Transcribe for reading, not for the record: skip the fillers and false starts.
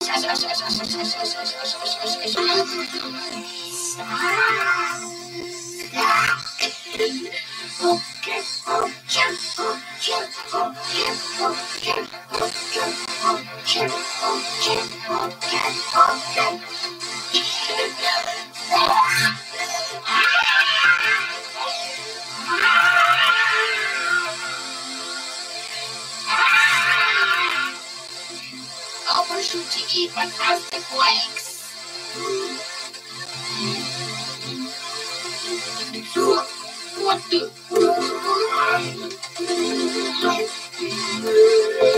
I want you to eat my frosted flakes. What the?